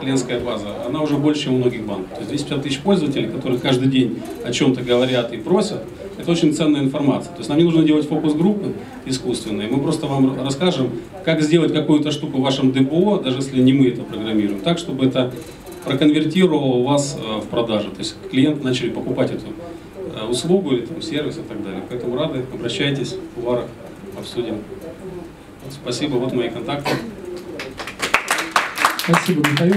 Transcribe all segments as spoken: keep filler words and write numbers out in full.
клиентская база, она уже больше, чем у многих банков. То есть двести пятьдесят тысяч пользователей, которые каждый день о чем-то говорят и просят, это очень ценная информация. То есть нам не нужно делать фокус-группы искусственные, мы просто вам расскажем, как сделать какую-то штуку в вашем ДБО, даже если не мы это программируем, так, чтобы это проконвертировало вас в продажу. То есть клиенты начали покупать эту услугу или там, сервис и так далее. Поэтому рады, обращайтесь, в кулуарах обсудим. Спасибо, вот мои контакты. Спасибо, Михаил.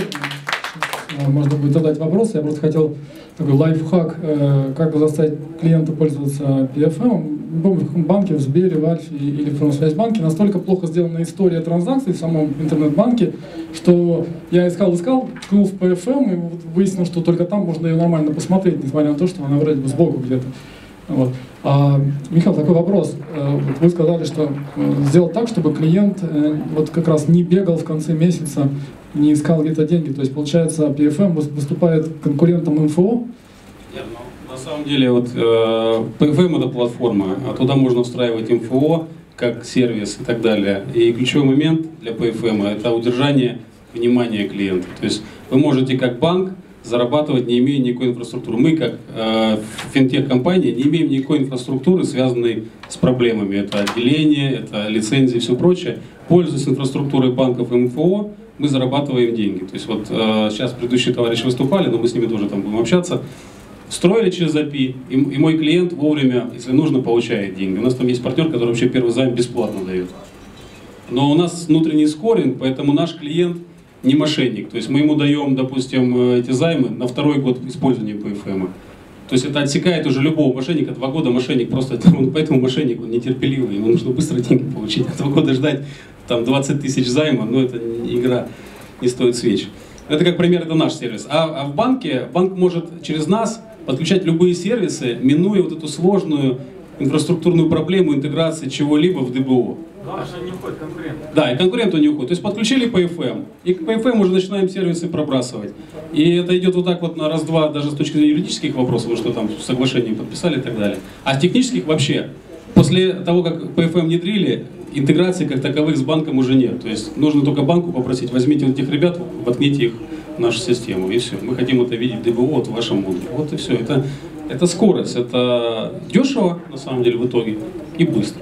Можно будет задать вопросы. Я просто хотел такой лайфхак, как бы заставить клиента пользоваться пи эф эм. В любом банке, в Сбере, в Альфе или в Промсвязьбанке настолько плохо сделана история транзакций в самом интернет-банке, что я искал-искал, ткнул в пи эф эм и вот выяснил, что только там можно ее нормально посмотреть, несмотря на то, что она вроде бы сбоку где-то. Вот. А, Михаил, такой вопрос. Вот вы сказали, что сделать так, чтобы клиент вот как раз не бегал в конце месяца, не искал где-то деньги. То есть, получается, пи эф эм выступает конкурентом эм эф о? Нет, ну, на самом деле, вот, э, пи эф эм это платформа, а туда можно встраивать эм эф о как сервис и так далее. И ключевой момент для пи эф эм это удержание внимания клиента. То есть вы можете как банк зарабатывать, не имея никакой инфраструктуры. Мы, как э, финтех-компания, не имеем никакой инфраструктуры, связанной с проблемами. Это отделение, это лицензии и все прочее. Пользуясь инфраструктурой банков и эм эф о, мы зарабатываем деньги. То есть вот э, сейчас предыдущие товарищи выступали, но мы с ними тоже там будем общаться. Встроили через эй пи ай, и, и мой клиент вовремя, если нужно, получает деньги. У нас там есть партнер, который вообще первый займ бесплатно дает. Но у нас внутренний скоринг, поэтому наш клиент не мошенник. То есть мы ему даем, допустим, эти займы на второй год использования пи эф эм. То есть это отсекает уже любого мошенника. Два года мошенник просто, поэтому мошенник он нетерпеливый, ему нужно быстро деньги получить. А два года ждать там двадцать тысяч займа, ну это игра не стоит свеч. Это как пример, это наш сервис. А, а в банке, банк может через нас подключать любые сервисы, минуя вот эту сложную инфраструктурную проблему интеграции чего-либо в ДБО. Главное, что не уходит конкурент. Да, и конкуренту не уходит. То есть подключили пи эф эм, и к пи эф эм уже начинаем сервисы пробрасывать. И это идет вот так вот на раз-два, даже с точки зрения юридических вопросов, что там соглашение подписали и так далее. А с технических вообще, после того, как пи эф эм внедрили, интеграции как таковых с банком уже нет. То есть нужно только банку попросить, возьмите вот этих ребят, воткните их в нашу систему, и все. Мы хотим это видеть в ДБО вот в вашем модуле. Вот и все. Это, это скорость, это дешево, на самом деле, в итоге, и быстро.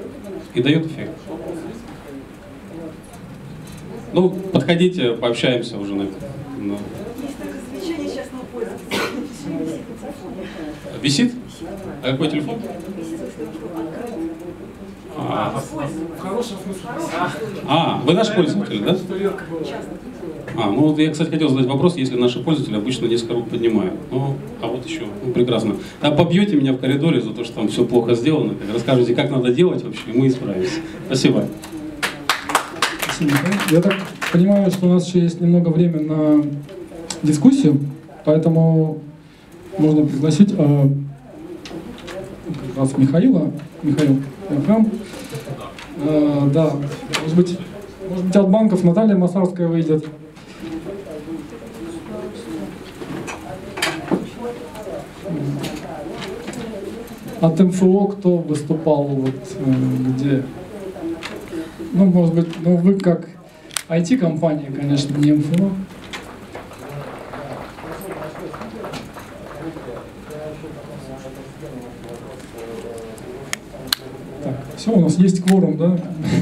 И дает эффект. Ну, подходите, пообщаемся уже на это. Но... Висит? А какой телефон? А, а, вы наш пользователь, да? А, ну вот я, кстати, хотел задать вопрос, если наши пользователи обычно несколько рук поднимают. Ну, а вот еще, ну, прекрасно. А побьете меня в коридоре за то, что там все плохо сделано, расскажете, как надо делать вообще, и мы исправимся. Спасибо. Спасибо. Я так понимаю, что у нас еще есть немного времени на дискуссию, поэтому можно пригласить э, как раз Михаила. Михаил, Ефрем. Э, да, может быть, может быть, от банков Наталья Масарская выйдет. От эм эф о кто выступал, вот, э, где? Ну, может быть, ну вы как ай ти-компания, конечно, не эм эф о. Так, все, у нас есть кворум, да?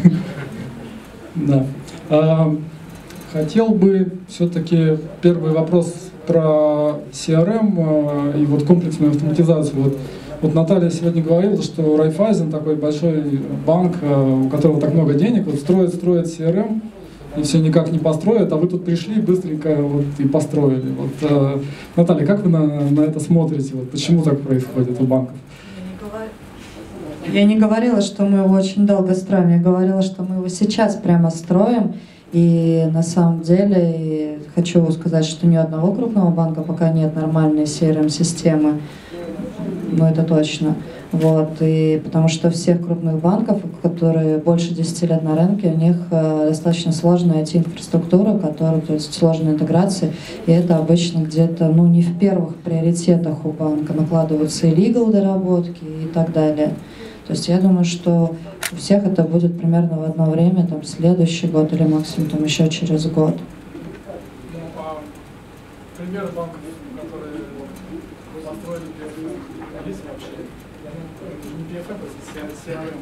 Да. А, хотел бы все-таки первый вопрос про си ар эм а, и вот комплексную автоматизацию. Вот, вот Наталья сегодня говорила, что Райфайзен, такой большой банк, у которого так много денег, вот строит, строит си ар эм, и все никак не построят, а вы тут пришли быстренько вот и построили. Вот, э, Наталья, как вы на, на это смотрите? Вот, почему так происходит у банков? Я не говорила, что мы его очень долго строим, я говорила, что мы его сейчас прямо строим. И на самом деле хочу сказать, что ни одного крупного банка пока нет нормальной си ар эм-системы. Ну, это точно. Вот. И потому что всех крупных банков, которые больше десяти лет на рынке, у них э, достаточно сложная ай ти-инфраструктура, которая, то есть сложная интеграция, и это обычно где-то, ну, не в первых приоритетах у банка, накладываются и legal доработки и так далее. То есть я думаю, что у всех это будет примерно в одно время, там, следующий год или максимум там, еще через год. А примеры банков, которые вы построили пи эф эм, есть вообще? Ну, не пи эф эм, а си ар эм.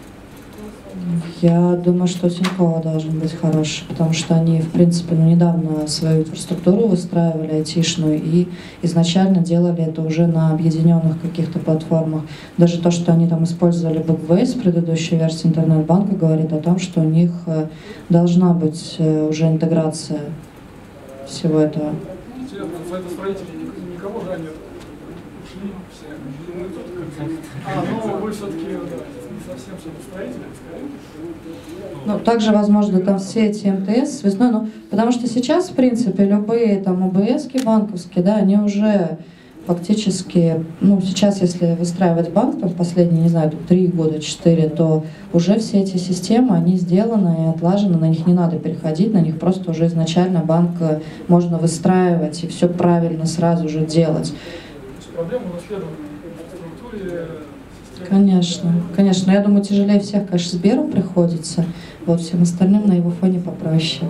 Я думаю, что у Тинькова должен быть хороший, потому что они, в принципе, ну, недавно свою инфраструктуру выстраивали, айтишную, и изначально делали это уже на объединенных каких-то платформах. Даже то, что они там использовали Backbase, предыдущая версия интернет-банка, говорит о том, что у них должна быть уже интеграция всего этого. Строители никого же нет. Ушли все. А, ну вы все-таки не совсем строители, скорее. Ну, также, возможно, там все эти эм тэ эс связной, ну, потому что сейчас, в принципе, любые там о бэ эс-ки банковские, да, они уже фактически, ну, сейчас, если выстраивать банк, там, последние, не знаю, три года, четыре, то уже все эти системы, они сделаны и отлажены, на них не надо переходить, на них просто уже изначально банк можно выстраивать и все правильно сразу же делать. Проблема наследования в структуре. Конечно, конечно. Я думаю, тяжелее всех, конечно, Сберу приходится. Вот всем остальным на его фоне попроще.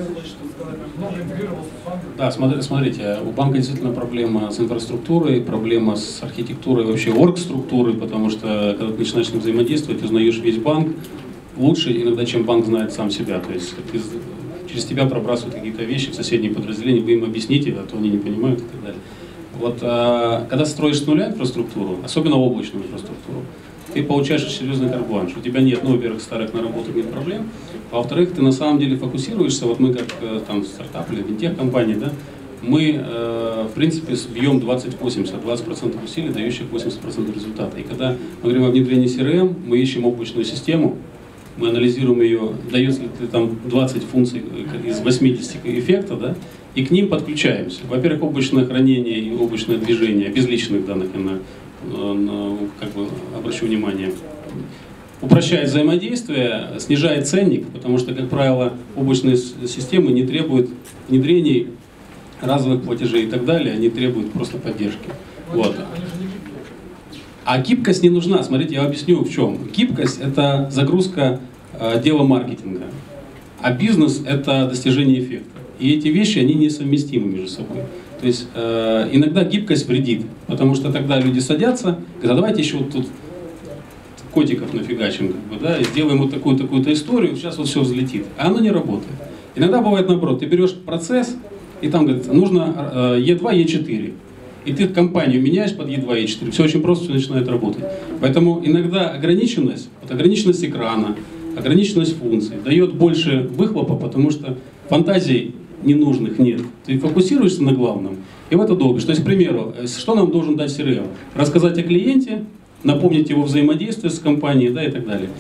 Да, смотрите, у банка действительно проблема с инфраструктурой, проблема с архитектурой, вообще оргструктурой, потому что когда ты начинаешь с ним взаимодействовать, узнаешь весь банк лучше иногда, чем банк знает сам себя. То есть ты, через тебя пробрасывают какие-то вещи в соседние подразделения, вы им объясните, а то они не понимают и так далее. Вот, а, когда строишь с нуля инфраструктуру, особенно облачную инфраструктуру, ты получаешь серьезный карт-бланш. У тебя нет, ну, во-первых, старых наработок, нет проблем, а во-вторых, ты на самом деле фокусируешься, вот мы как там стартап или финтех-компания, да, мы, э, в принципе, бьем двадцать восемьдесят, двадцать процентов усилий, дающих восемьдесят процентов результата. И когда мы говорим о внедрении си эр эм, мы ищем облачную систему, мы анализируем ее, дается ли там двадцать функций из восьмидесяти эффекта, да, и к ним подключаемся. Во-первых, облачное хранение и облачное движение, без личных данных, я на, на, как бы обращу внимание, упрощает взаимодействие, снижает ценник, потому что, как правило, облачные системы не требуют внедрений, разовых платежей и так далее, они требуют просто поддержки. Вот. А гибкость не нужна. Смотрите, я объясню в чем. Гибкость — это загрузка э, дела маркетинга, а бизнес — это достижение эффекта. И эти вещи, они несовместимы между собой. То есть э, иногда гибкость вредит, потому что тогда люди садятся, говорят, а давайте еще вот тут котиков нафигачим, как бы, да, и сделаем вот такую-такую-то историю, сейчас вот все взлетит. А оно не работает. Иногда бывает наоборот, ты берешь процесс, и там, говорит, нужно э, и два, и четыре. И ты компанию меняешь под и два, и четыре. Все очень просто, все начинает работать. Поэтому иногда ограниченность, вот ограниченность экрана, ограниченность функций дает больше выхлопа, потому что фантазий ненужных нет. Ты фокусируешься на главном, и в это долбишь. То есть, к примеру, что нам должен дать си эр эм? Рассказать о клиенте, напомнить его взаимодействие с компанией, да, и так далее.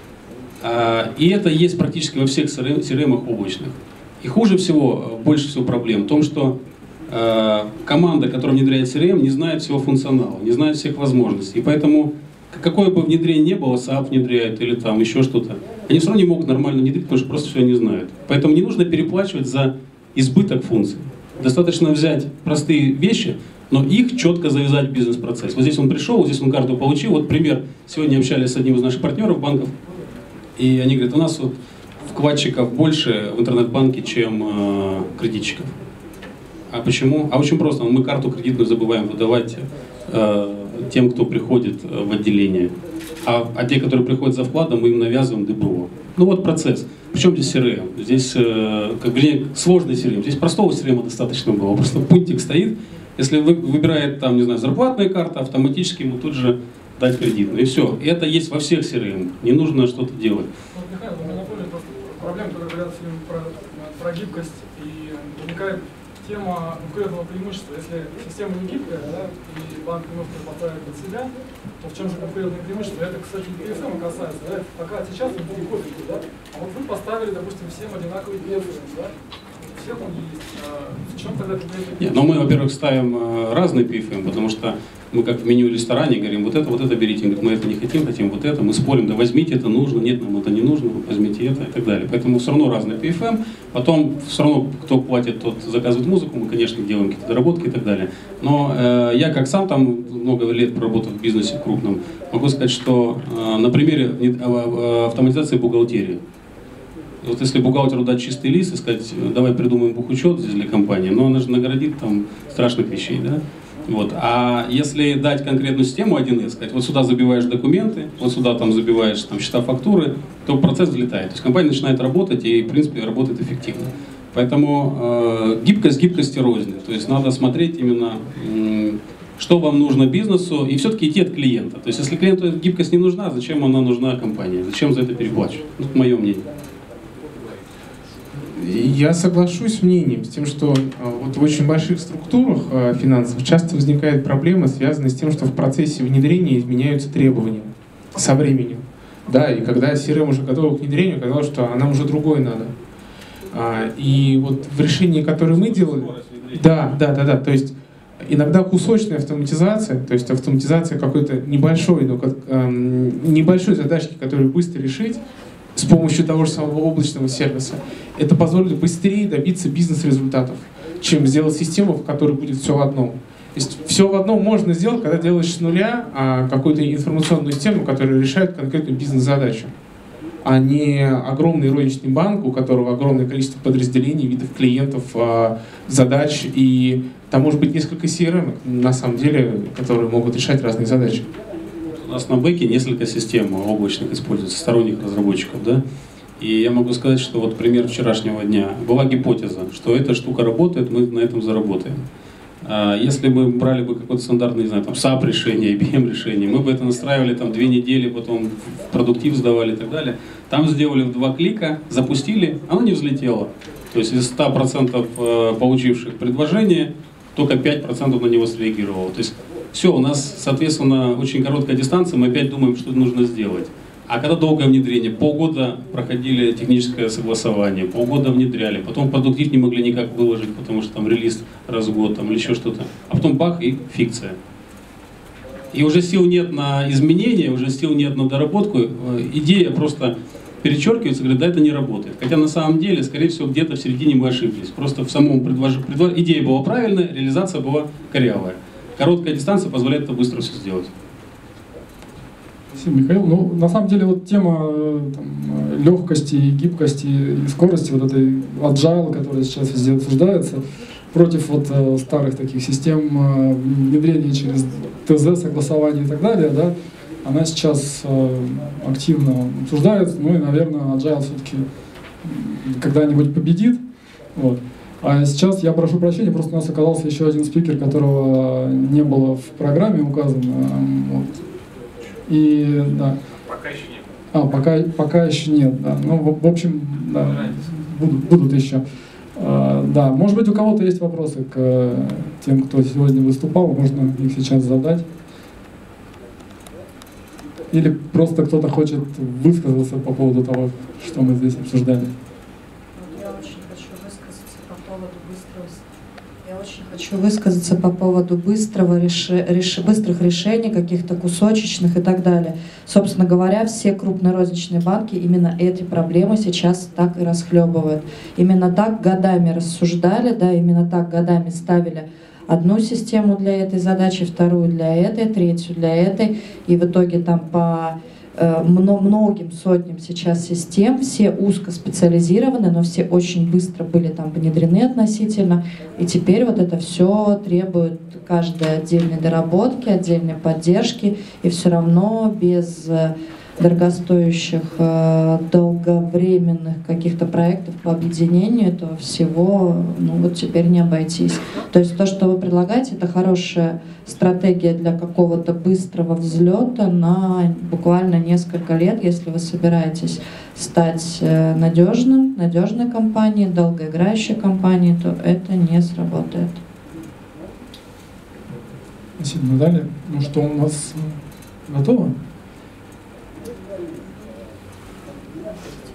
А, и это есть практически во всех си эр эм-ах облачных. И хуже всего, больше всего проблем в том, что э, команда, которая внедряет си эр эм, не знает всего функционала, не знает всех возможностей. И поэтому, какое бы внедрение ни было, сап внедряет или там еще что-то, они все равно не могут нормально внедрить, потому что просто все не знают. Поэтому не нужно переплачивать за избыток функций. Достаточно взять простые вещи, но их четко завязать в бизнес-процесс. Вот здесь он пришел, вот здесь он карту получил. Вот пример. Сегодня общались с одним из наших партнеров банков, и они говорят, у нас вот вкладчиков больше в интернет-банке, чем э, кредитчиков. А почему? А очень просто. Мы карту кредитную забываем выдавать э, тем, кто приходит в отделение. А, а те, которые приходят за вкладом, мы им навязываем дэ бэ о. Ну вот процесс. Причем здесь си эр эм? Здесь, э, как бы, сложный си эр эм. Здесь простого си эр эм достаточно было. Просто пунктик стоит. Если вы, выбирает там, не знаю, зарплатная карта, автоматически ему тут же дать кредитную. И все. И это есть во всех си эр эм. Не нужно что-то делать. Проблема, когда говорят про, про гибкость, и возникает тема конкурентного преимущества. Если система не гибкая, да, и банк не может поставить под себя, то в чем же конкурентное преимущество? Это, кстати, пи эф эм касается. Да? Пока сейчас он не копит, да? А вот вы поставили, допустим, всем одинаковый пи эф эм, да? Всех он есть. А в чем тогда конкурентное? Нет, но мы, во-первых, ставим разный пи эф эм, потому что мы как в меню ресторане говорим, вот это, вот это берите. Говорит, мы это не хотим, хотим вот это. Мы спорим, да возьмите, это нужно, нет, нам это не нужно, возьмите это и так далее. Поэтому все равно разный пи эф эм. Потом все равно, кто платит, тот заказывает музыку, мы, конечно, делаем какие-то доработки и так далее. Но э, я как сам там много лет проработал в бизнесе крупном, могу сказать, что э, на примере автоматизации бухгалтерии. Вот если бухгалтеру дать чистый лист и сказать, давай придумаем бухучет здесь для компании, но она же наградит там страшных вещей, да? Вот. А если дать конкретную систему один эс, сказать, вот сюда забиваешь документы, вот сюда там забиваешь там, счета, фактуры, то процесс взлетает. То есть компания начинает работать и, в принципе, работает эффективно. Поэтому э, гибкость гибкости рознь. То есть надо смотреть именно, э, что вам нужно бизнесу, и все-таки идти от клиента. То есть если клиенту эта гибкость не нужна, зачем она нужна компании? Зачем за это переплачивать? Это мое мнение. Я соглашусь с мнением, с тем, что вот в очень больших структурах финансовых часто возникают проблемы, связанные с тем, что в процессе внедрения изменяются требования со временем. Да, и когда си эр эм уже готова к внедрению, оказалось, что нам уже другое надо. И вот в решении, которое мы делали... Да, да, да, да, то есть иногда кусочная автоматизация, то есть автоматизация какой-то небольшой, но небольшой задачки, которую быстро решить, с помощью того же самого облачного сервиса, это позволит быстрее добиться бизнес-результатов, чем сделать систему, в которой будет все в одном. То есть все в одном можно сделать, когда делаешь с нуля а какую-то информационную систему, которая решает конкретную бизнес-задачу, а не огромный розничный банк, у которого огромное количество подразделений, видов клиентов, задач, и там может быть несколько си эр эм, на самом деле, которые могут решать разные задачи. У нас на бэке несколько систем облачных используется, сторонних разработчиков, да? И я могу сказать, что вот пример вчерашнего дня. Была гипотеза, что эта штука работает, мы на этом заработаем. А если мы брали бы какой-то стандартный, не знаю, там, сап решение, ай би эм решение, мы бы это настраивали там две недели, потом в продуктив сдавали и так далее. Там сделали в два клика, запустили, оно не взлетело. То есть из ста процентов получивших предложение, только пять процентов на него среагировало. То есть все, у нас, соответственно, очень короткая дистанция, мы опять думаем, что нужно сделать. А когда долгое внедрение, полгода проходили техническое согласование, полгода внедряли, потом продуктив не могли никак выложить, потому что там релиз раз в год там, или еще что-то. А потом бах и фикция. И уже сил нет на изменения, уже сил нет на доработку. Идея просто перечеркивается, говорит, да, это не работает. Хотя на самом деле, скорее всего, где-то в середине мы ошиблись. Просто в самом предложении, предлож... идея была правильная, реализация была корявая. Короткая дистанция позволяет это быстро все сделать. Спасибо, Михаил. Ну, на самом деле, вот тема там, легкости, гибкости и скорости, вот этой agile, которая сейчас везде обсуждается, против вот старых таких систем внедрения через тэ зэ, согласование и так далее, да, она сейчас активно обсуждается, ну и, наверное, agile все-таки когда-нибудь победит. Вот. А сейчас я прошу прощения, просто у нас оказался еще один спикер, которого не было в программе указано. Вот. И, да. Пока еще нет. А, пока, пока еще нет, да. Ну, в, в общем, да, будут, будут еще. А, да, может быть, у кого-то есть вопросы к тем, кто сегодня выступал, можно их сейчас задать. Или просто кто-то хочет высказаться по поводу того, что мы здесь обсуждали. Я очень хочу высказаться по поводу быстрого, я очень хочу высказаться по поводу быстрого реш... Реш... быстрых решений, каких-то кусочечных и так далее. Собственно говоря, все крупные розничные банки именно эти проблемы сейчас так и расхлебывают. Именно так годами рассуждали, да, именно так годами ставили одну систему для этой задачи, вторую для этой, третью для этой, и в итоге там по э, многим сотням сейчас систем, все узкоспециализированы, но все очень быстро были там внедрены относительно, и теперь вот это все требует каждой отдельной доработки, отдельной поддержки, и все равно без дорогостоящих, э, долговременных каких-то проектов по объединению этого всего, ну вот теперь не обойтись. То есть то, что вы предлагаете, это хорошая стратегия для какого-то быстрого взлета на буквально несколько лет, если вы собираетесь стать надежным, надежной компанией, долгоиграющей компанией, то это не сработает. Спасибо, Наталья. Ну что, у нас готово?